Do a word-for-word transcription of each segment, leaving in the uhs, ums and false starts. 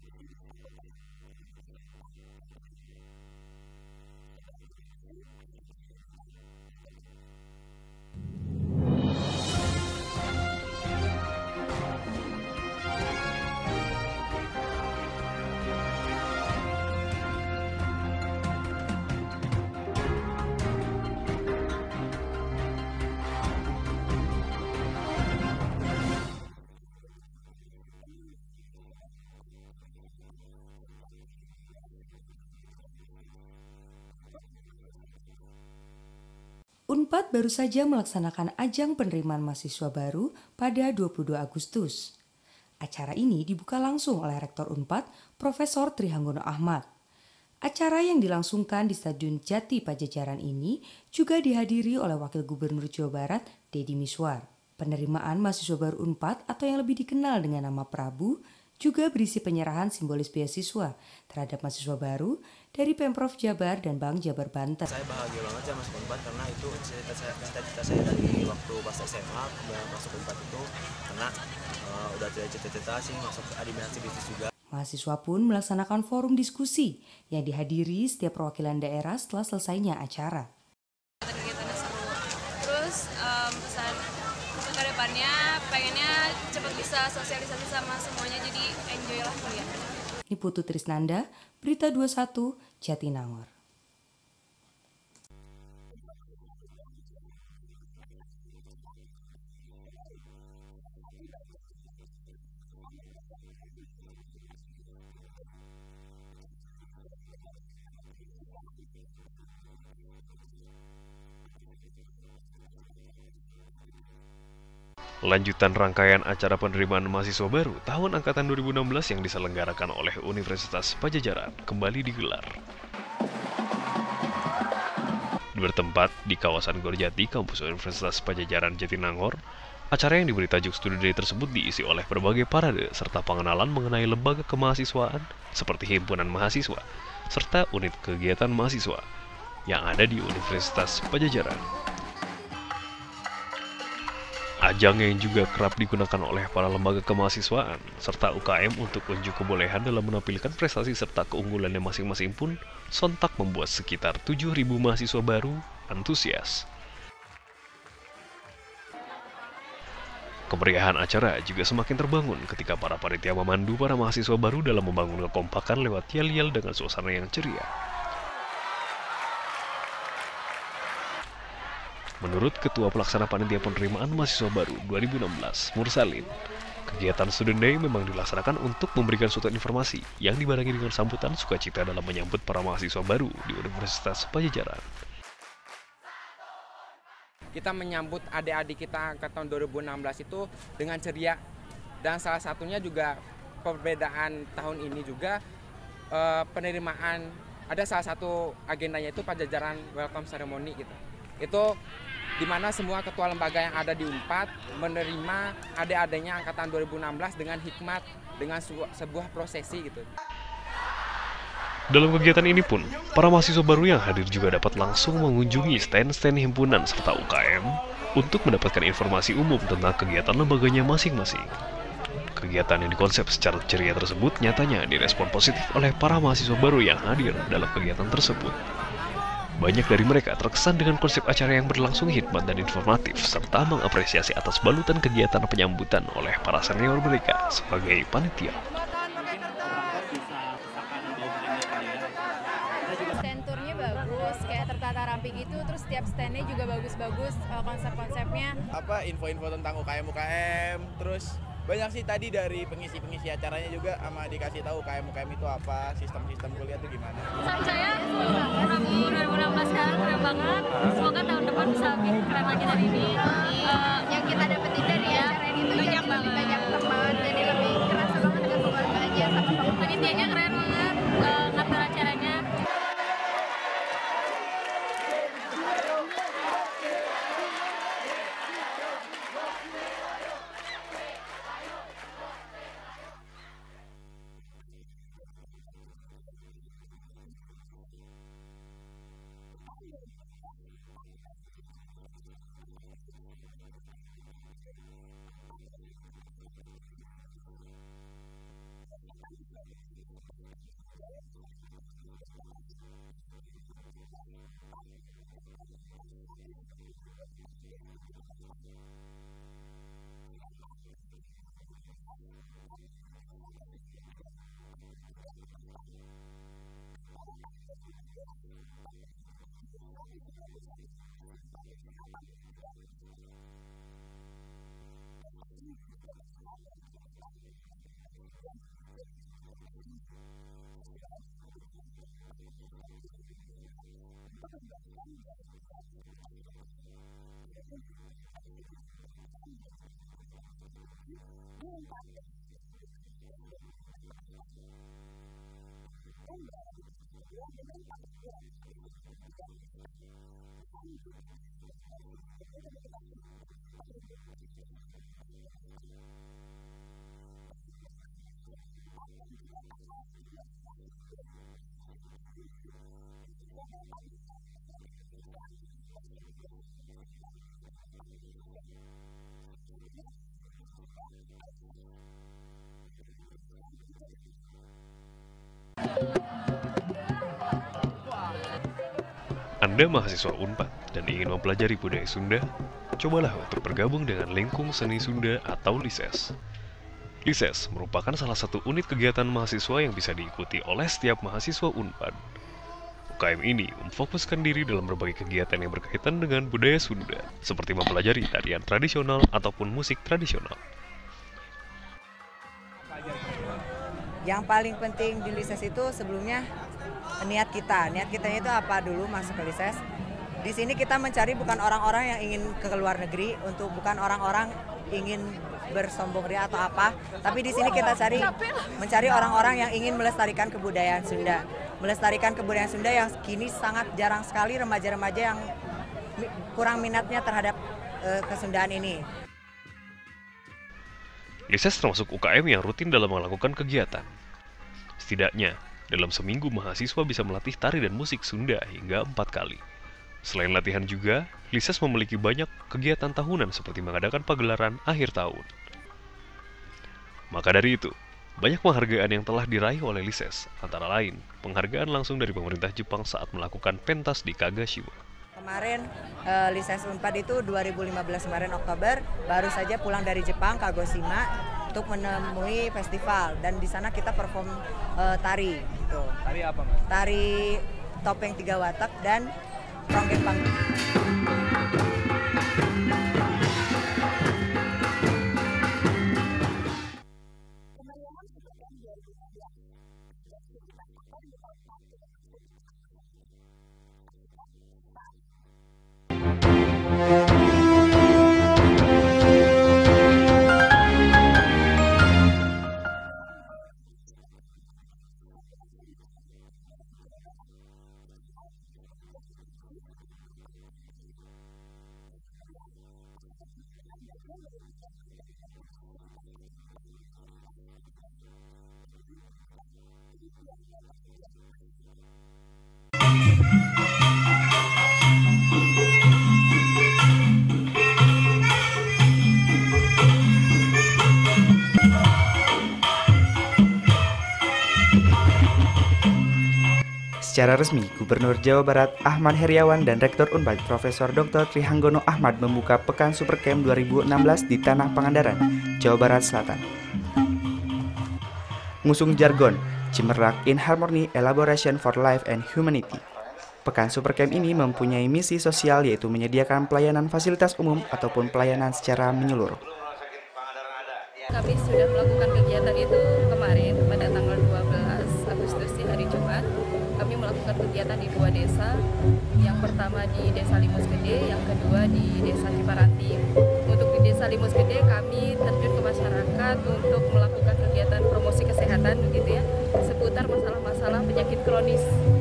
Unpad baru saja melaksanakan ajang penerimaan mahasiswa baru pada dua puluh dua Agustus. Acara ini dibuka langsung oleh Rektor Unpad, Profesor Trihanggono Ahmad. Acara yang dilangsungkan di Stadion Jati Pajajaran ini juga dihadiri oleh Wakil Gubernur Jawa Barat, Deddy Miswar. Penerimaan mahasiswa baru Unpad atau yang lebih dikenal dengan nama Prabu juga berisi penyerahan simbolis beasiswa terhadap mahasiswa baru dari Pemprov Jabar dan Bank Jabar Banten. Saya bahagia banget ya masuk Unpad karena itu cita-cita saya dari waktu pas S M A masuk Unpad itu karena uh, udah cita-cita sih masuk administrasi bisnis juga. Mahasiswa pun melaksanakan forum diskusi yang dihadiri setiap perwakilan daerah setelah selesainya acara. Kegiatannya seru. Terus um, pesan ke depannya pengennya cepat bisa sosialisasi sama semuanya, jadi enjoy lah kuliah. Niputu Trisnanda, Berita dua puluh satu, Jatinangor. Lanjutan rangkaian acara penerimaan mahasiswa baru tahun angkatan dua ribu enam belas yang diselenggarakan oleh Universitas Pajajaran kembali digelar. Bertempat di kawasan Gorjati, kampus Universitas Pajajaran Jatinangor, acara yang diberi tajuk Studi Day tersebut diisi oleh berbagai parade serta pengenalan mengenai lembaga kemahasiswaan seperti himpunan mahasiswa serta unit kegiatan mahasiswa yang ada di Universitas Pajajaran. Ajang yang juga kerap digunakan oleh para lembaga kemahasiswaan serta U K M untuk unjuk kebolehan dalam menampilkan prestasi serta keunggulannya masing-masing pun sontak membuat sekitar tujuh ribu mahasiswa baru antusias. Kemeriahan acara juga semakin terbangun ketika para panitia memandu para mahasiswa baru dalam membangun kekompakan lewat yel-yel dengan suasana yang ceria. Menurut Ketua Pelaksana Panitia Penerimaan Mahasiswa Baru dua ribu enam belas, Mursalin, kegiatan Student Day memang dilaksanakan untuk memberikan suatu informasi yang dibarengi dengan sambutan sukacita dalam menyambut para mahasiswa baru di Universitas Pajajaran. Kita menyambut adik-adik kita ke tahun dua ribu enam belas itu dengan ceria, dan salah satunya juga perbedaan tahun ini juga eh, penerimaan, ada salah satu agendanya itu Pajajaran Welcome Ceremony gitu. Itu dimana semua ketua lembaga yang ada di Unpad menerima adik-adiknya angkatan dua ribu enam belas dengan hikmat, dengan sebuah prosesi gitu. Dalam kegiatan ini pun, para mahasiswa baru yang hadir juga dapat langsung mengunjungi stand-stand himpunan serta U K M untuk mendapatkan informasi umum tentang kegiatan lembaganya masing-masing. Kegiatan yang dikonsep secara ceria tersebut nyatanya direspon positif oleh para mahasiswa baru yang hadir dalam kegiatan tersebut. Banyak dari mereka terkesan dengan konsep acara yang berlangsung hikmat dan informatif, serta mengapresiasi atas balutan kegiatan penyambutan oleh para senior mereka sebagai panitia. Stand tournya bagus, kayak tertata rapi gitu, terus setiap standnya juga bagus-bagus, konsep-konsepnya. Apa info-info tentang U K M U K M, terus banyak sih tadi dari pengisi-pengisi acaranya juga sama dikasih tahu U K M U K M itu apa, sistem-sistem kuliah itu gimana. Saya Prabu dua ribu enam belas sekarang keren banget, semoga tahun depan bisa lebih keren lagi dari ini. Uh, yang kita dapetin dari ya, acara ini tuh banyak banget, banyak teman, jadi lebih kerasa banget dengan keluarga aja sama panitianya keren banget, uh, ngatur acaranya. Anda mahasiswa Unpad dan ingin mempelajari budaya Sunda, cobalah untuk bergabung dengan Lingkung Seni Sunda atau LISES. LISES merupakan salah satu unit kegiatan mahasiswa yang bisa diikuti oleh setiap mahasiswa Unpad. U K M ini memfokuskan diri dalam berbagai kegiatan yang berkaitan dengan budaya Sunda, seperti mempelajari tarian tradisional ataupun musik tradisional. Yang paling penting di LISES itu sebelumnya niat kita. Niat kita itu apa dulu masuk ke LISES? Di sini kita mencari bukan orang-orang yang ingin ke luar negeri, untuk bukan orang-orang ingin bersombong diri atau apa, tapi di sini kita cari mencari orang-orang yang ingin melestarikan kebudayaan Sunda. Melestarikan kebudayaan Sunda yang kini sangat jarang sekali remaja-remaja yang kurang minatnya terhadap uh, kesundaan ini. LISES termasuk U K M yang rutin dalam melakukan kegiatan. Setidaknya, dalam seminggu mahasiswa bisa melatih tari dan musik Sunda hingga empat kali. Selain latihan juga, LISES memiliki banyak kegiatan tahunan seperti mengadakan pagelaran akhir tahun. Maka dari itu, banyak penghargaan yang telah diraih oleh LISES, antara lain penghargaan langsung dari pemerintah Jepang saat melakukan pentas di Kagoshima. Kemarin uh, LISES Unpad itu dua ribu lima belas kemarin Oktober baru saja pulang dari Jepang, Kagoshima, untuk menemui festival, dan di sana kita perform uh, tari. Gitu. Tari apa, Mas? Tari topeng tiga watak dan ronggeng panggung. Secara resmi, Gubernur Jawa Barat Ahmad Heriawan dan Rektor Unpad Profesor Doktor Trihanggono Ahmad membuka Pekan Supercamp dua ribu enam belas di Tanah Pangandaran, Jawa Barat Selatan. Ngusung jargon, Cimerlak in Harmony Elaboration for Life and Humanity. Pekan Supercamp ini mempunyai misi sosial, yaitu menyediakan pelayanan fasilitas umum ataupun pelayanan secara menyeluruh. Kami sudah melakukan kegiatan itu kemarin pada tanggal dua belas Agustus di hari Jumat. Kami melakukan kegiatan di dua desa, yang pertama di Desa Limus Gede, yang kedua di Desa Ciparanti. Untuk di Desa Limus Gede kami terjun ke masyarakat untuk melakukan kegiatan promosi kesehatan begitu ya, seputar masalah-masalah penyakit kronis.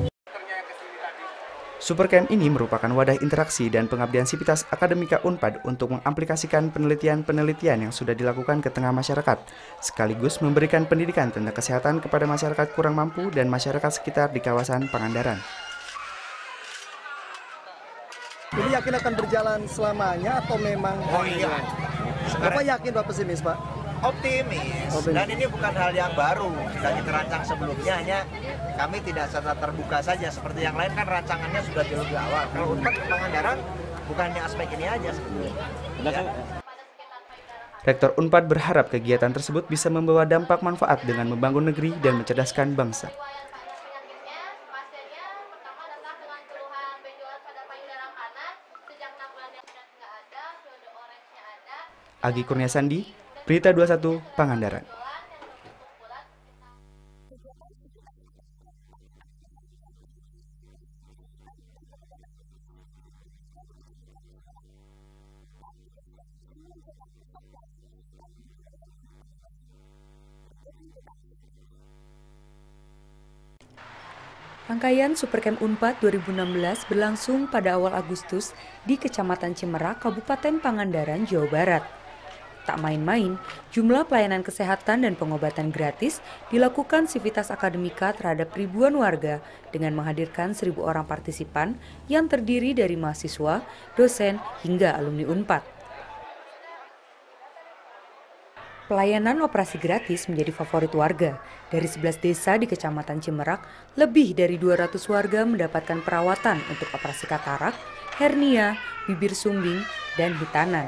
Supercamp ini merupakan wadah interaksi dan pengabdian Sivitas Akademika Unpad untuk mengaplikasikan penelitian-penelitian yang sudah dilakukan ke tengah masyarakat, sekaligus memberikan pendidikan tentang kesehatan kepada masyarakat kurang mampu dan masyarakat sekitar di kawasan Pangandaran. Ini yakin akan berjalan selamanya atau memang? Oh iya. Bapak yakin Pak pesimis, Pak? Optimis. Dan ini bukan hal yang baru, sudah kita rancang sebelumnya, hanya kami tidak serta terbuka saja. Seperti yang lain kan rancangannya sudah jauh lebih awal. Kalau Unpad Pangandaran bukannya aspek ini aja sebetulnya. Ya. Rektor Unpad berharap kegiatan tersebut bisa membawa dampak manfaat dengan membangun negeri dan mencerdaskan bangsa. Agi Kurniasandi, Berita dua puluh satu, Pangandaran. Rangkaian Supercamp Unpad dua ribu enam belas berlangsung pada awal Agustus di Kecamatan Cimerak, Kabupaten Pangandaran, Jawa Barat. Tak main-main, jumlah pelayanan kesehatan dan pengobatan gratis dilakukan Sivitas Akademika terhadap ribuan warga dengan menghadirkan seribu orang partisipan yang terdiri dari mahasiswa, dosen, hingga alumni Unpad. Pelayanan operasi gratis menjadi favorit warga. Dari sebelas desa di Kecamatan Cimerak, lebih dari dua ratus warga mendapatkan perawatan untuk operasi katarak, hernia, bibir sumbing, dan hitanan.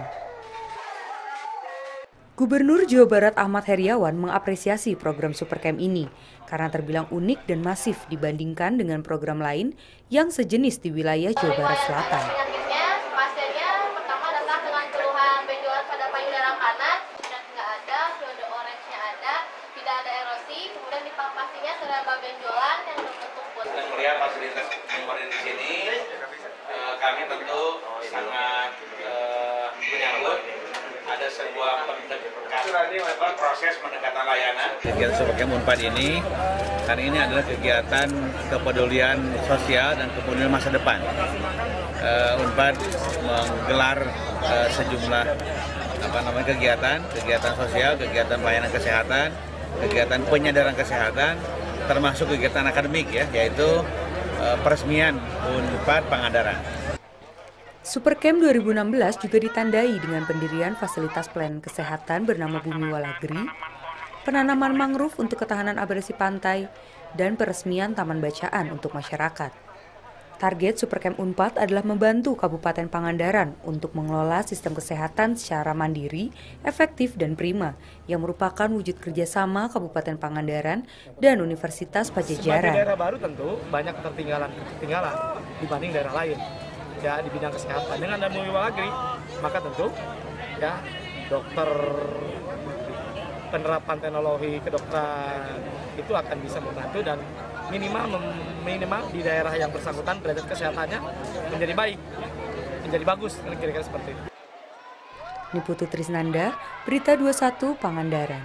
Gubernur Jawa Barat Ahmad Heriawan mengapresiasi program Supercamp ini karena terbilang unik dan masif dibandingkan dengan program lain yang sejenis di wilayah Jawa Barat Selatan. Penyakitnya, pasiennya pertama datang dengan keluhan benjolan pada payudara kanan dan nggak ada, fluid orange-nya ada, tidak ada erosi, kemudian di pastinya terdapat benjolan yang berbentuk bulat. Dan melihat fasilitas yang di sini, eh, kami tentu sangat eh, menyambut. Ada sebuah pendekatan proses pendekatan layanan. Kegiatan Supercamp Unpad ini, hari ini adalah kegiatan kepedulian sosial dan kepedulian masa depan. Uh, Unpad menggelar uh, sejumlah apa namanya kegiatan, kegiatan sosial, kegiatan pelayanan kesehatan, kegiatan penyadaran kesehatan, termasuk kegiatan akademik ya, yaitu uh, peresmian Unpad Pangandaran. Supercamp dua ribu enam belas juga ditandai dengan pendirian fasilitas pelayanan kesehatan bernama Bumi Walagri, penanaman mangrove untuk ketahanan abrasi pantai, dan peresmian taman bacaan untuk masyarakat. Target Supercamp Unpad adalah membantu Kabupaten Pangandaran untuk mengelola sistem kesehatan secara mandiri, efektif, dan prima, yang merupakan wujud kerjasama Kabupaten Pangandaran dan Universitas Pajajaran. Sebagai daerah baru tentu banyak ketertinggalan ketertinggalan dibanding daerah lain. Ya, di bidang kesehatan dengan ada Bumi Walagri, maka tentu ya dokter penerapan teknologi kedokteran itu akan bisa membantu dan minimal minimal di daerah yang bersangkutan derajat kesehatannya menjadi baik, menjadi bagus, kira-kira seperti itu. Niputu Trisnanda, Berita dua puluh satu, Pangandaran.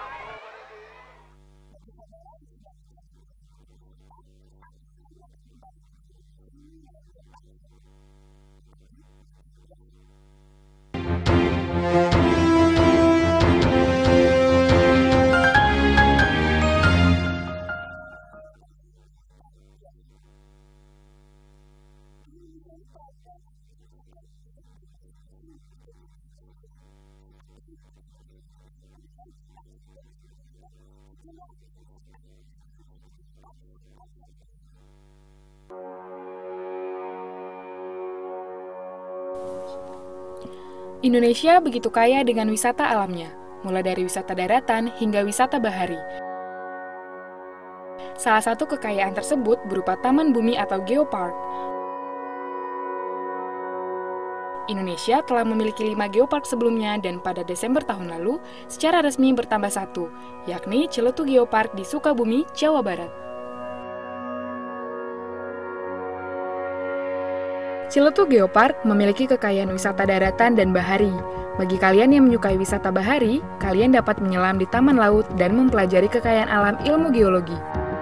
Indonesia begitu kaya dengan wisata alamnya, mulai dari wisata daratan hingga wisata bahari. Salah satu kekayaan tersebut berupa Taman Bumi atau Geopark. Indonesia telah memiliki lima geopark sebelumnya dan pada Desember tahun lalu secara resmi bertambah satu, yakni Ciletu Geopark di Sukabumi, Jawa Barat. Ciletu Geopark memiliki kekayaan wisata daratan dan bahari. Bagi kalian yang menyukai wisata bahari, kalian dapat menyelam di taman laut dan mempelajari kekayaan alam ilmu geologi.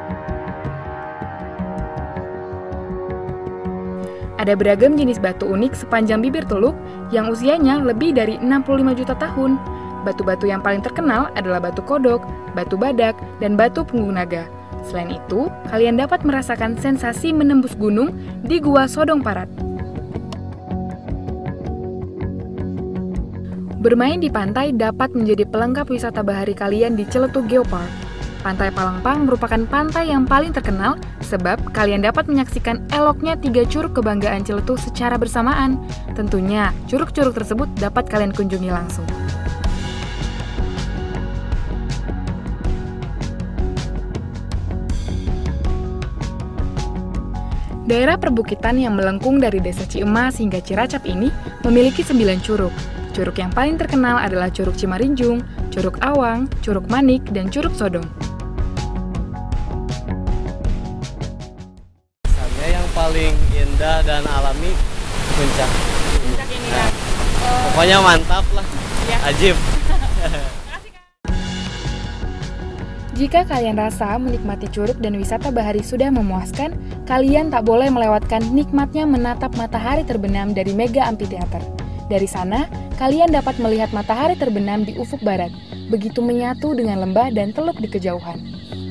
Ada beragam jenis batu unik sepanjang bibir teluk yang usianya lebih dari enam puluh lima juta tahun. Batu-batu yang paling terkenal adalah batu kodok, batu badak, dan batu punggung naga. Selain itu, kalian dapat merasakan sensasi menembus gunung di Gua Sodong Parat. Bermain di pantai dapat menjadi pelengkap wisata bahari kalian di Celetu Geopark. Pantai Palangpang merupakan pantai yang paling terkenal sebab kalian dapat menyaksikan eloknya tiga curug kebanggaan Celetu secara bersamaan. Tentunya, curug-curug tersebut dapat kalian kunjungi langsung. Daerah perbukitan yang melengkung dari Desa Ciemas hingga Ciracap ini memiliki sembilan curug. Curug yang paling terkenal adalah Curug Cimarinjung, Curug Awang, Curug Manik, dan Curug Sodong. Yang paling indah dan alami puncak. Puncak ini kan. Nah, pokoknya mantap lah, ya. Ajib. Jika kalian rasa menikmati curug dan wisata bahari sudah memuaskan, kalian tak boleh melewatkan nikmatnya menatap matahari terbenam dari Mega Amphitheater. Dari sana, kalian dapat melihat matahari terbenam di ufuk barat, begitu menyatu dengan lembah dan teluk di kejauhan.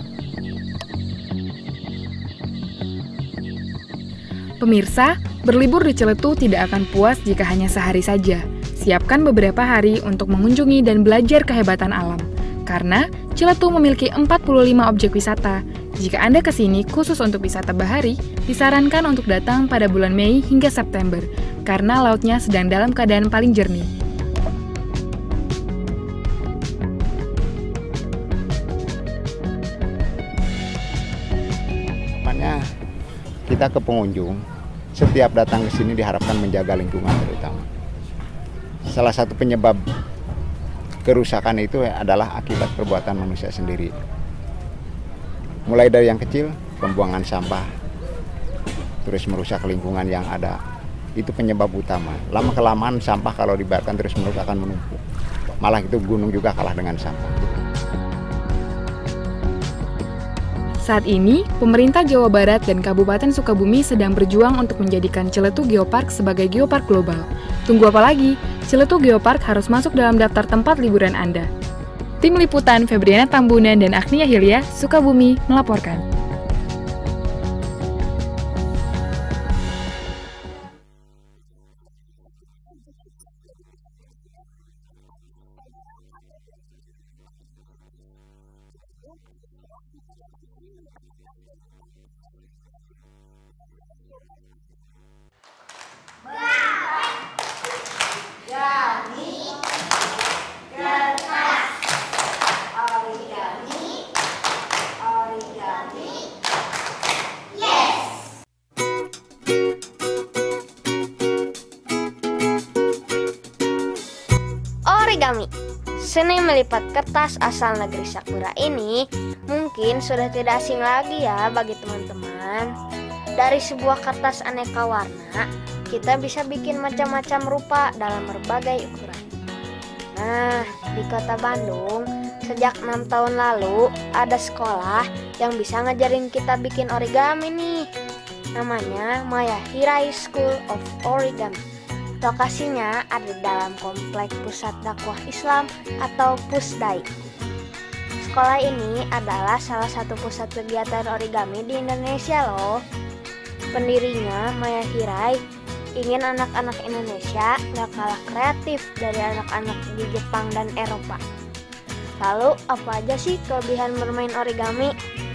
Pemirsa, berlibur di Celetu tidak akan puas jika hanya sehari saja. Siapkan beberapa hari untuk mengunjungi dan belajar kehebatan alam. Karena Celetu memiliki empat puluh lima objek wisata. Jika Anda ke sini khusus untuk wisata bahari, disarankan untuk datang pada bulan Mei hingga September, karena lautnya sedang dalam keadaan paling jernih. Makanya kita ke pengunjung, setiap datang ke sini diharapkan menjaga lingkungan terutama. Salah satu penyebab kerusakan itu adalah akibat perbuatan manusia sendiri. Mulai dari yang kecil, pembuangan sampah, terus merusak lingkungan yang ada. Itu penyebab utama. Lama-kelamaan sampah kalau dibiarkan terus menerus akan menumpuk. Malah itu gunung juga kalah dengan sampah. Saat ini, pemerintah Jawa Barat dan Kabupaten Sukabumi sedang berjuang untuk menjadikan Celetu Geopark sebagai geopark global. Tunggu apa lagi? Celetu Geopark harus masuk dalam daftar tempat liburan Anda. Tim Liputan Febriana Tambunan dan Agnia Hilya, Sukabumi, melaporkan. Origami, seni melipat kertas asal negeri Sakura ini mungkin sudah tidak asing lagi ya bagi teman-teman. Dari sebuah kertas aneka warna, kita bisa bikin macam-macam rupa dalam berbagai ukuran. Nah, di kota Bandung, sejak enam tahun lalu ada sekolah yang bisa ngajarin kita bikin origami nih. Namanya Maya Hirai School of Origami. Lokasinya ada dalam Komplek Pusat Dakwah Islam atau Pusdai. Sekolah ini adalah salah satu pusat kegiatan origami di Indonesia loh. Pendirinya, Maya Hirai, ingin anak-anak Indonesia gak kalah kreatif dari anak-anak di Jepang dan Eropa. Lalu, apa aja sih kelebihan bermain origami?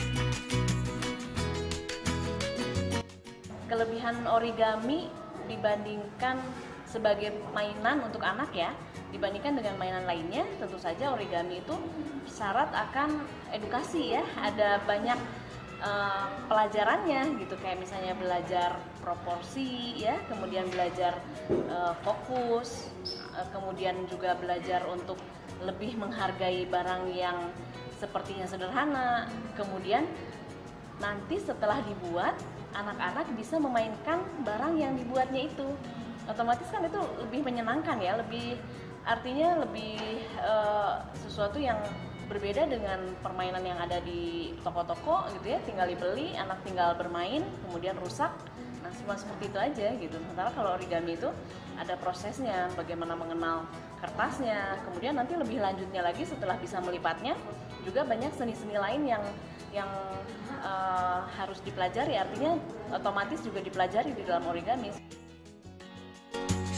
Kelebihan origami dibandingkan sebagai mainan untuk anak ya, dibandingkan dengan mainan lainnya, tentu saja origami itu syarat akan edukasi ya, ada banyak uh, pelajarannya gitu, kayak misalnya belajar proporsi ya, kemudian belajar uh, fokus, uh, kemudian juga belajar untuk lebih menghargai barang yang sepertinya sederhana, kemudian nanti setelah dibuat anak-anak bisa memainkan barang yang dibuatnya itu. Otomatis kan itu lebih menyenangkan ya, lebih artinya lebih uh, sesuatu yang berbeda dengan permainan yang ada di toko-toko gitu ya, tinggal dibeli, anak tinggal bermain, kemudian rusak. Nah, semua seperti itu aja gitu. Sementara kalau origami itu ada prosesnya, bagaimana mengenal kertasnya, kemudian nanti lebih lanjutnya lagi setelah bisa melipatnya, juga banyak seni-seni lain yang yang uh, harus dipelajari, artinya otomatis juga dipelajari di dalam origami.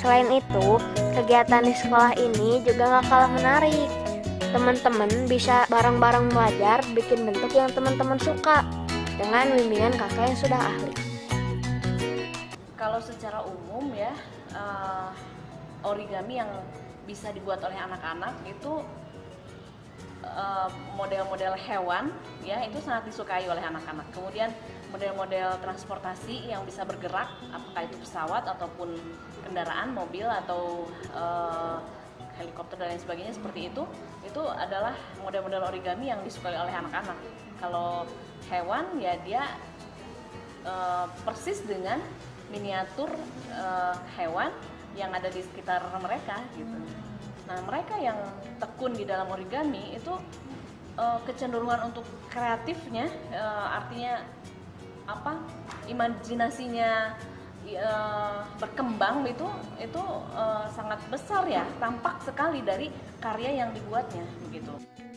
Selain itu, kegiatan di sekolah ini juga gak kalah menarik. Teman-teman bisa bareng-bareng belajar bikin bentuk yang teman-teman suka dengan bimbingan kakak yang sudah ahli. Kalau secara umum ya, uh, origami yang bisa dibuat oleh anak-anak itu uh, model-model hewan ya, itu sangat disukai oleh anak-anak. Kemudian model-model transportasi yang bisa bergerak, apakah itu pesawat ataupun kendaraan, mobil atau uh, helikopter dan lain sebagainya seperti itu, itu adalah model-model origami yang disukai oleh anak-anak. Kalau hewan ya dia uh, persis dengan miniatur uh, hewan yang ada di sekitar mereka gitu. Nah, mereka yang tekun di dalam origami itu uh, kecenderungan untuk kreatifnya, uh, artinya apa? Imajinasinya Uh, berkembang itu itu uh, sangat besar ya, tampak sekali dari karya yang dibuatnya begitu.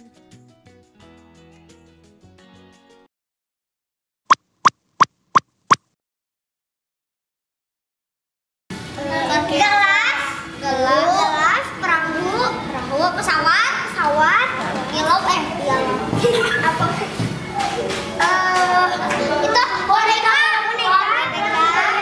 Gelas, gelas, gelas, perahu, perahu, pesawat, pesawat, kilau, eh, kilau. Apa? Uh, itu boneka, boneka.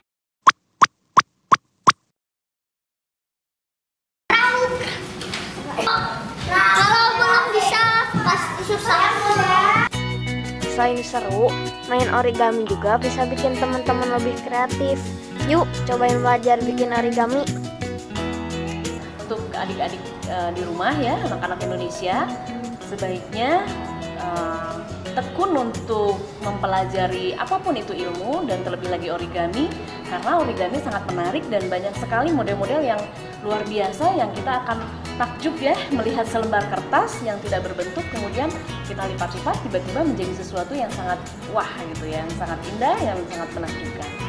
Kalau belum bisa, pasti susah. Selain seru, main origami juga bisa bikin teman-teman lebih kreatif. Yuk, cobain belajar bikin origami. Untuk adik-adik uh, di rumah ya, anak-anak Indonesia, sebaiknya uh, tekun untuk mempelajari apapun itu ilmu dan terlebih lagi origami, karena origami sangat menarik dan banyak sekali model-model yang luar biasa yang kita akan takjub ya melihat selembar kertas yang tidak berbentuk kemudian kita lipat-lipat tiba-tiba menjadi sesuatu yang sangat wah gitu ya, yang sangat indah, yang sangat menakjubkan.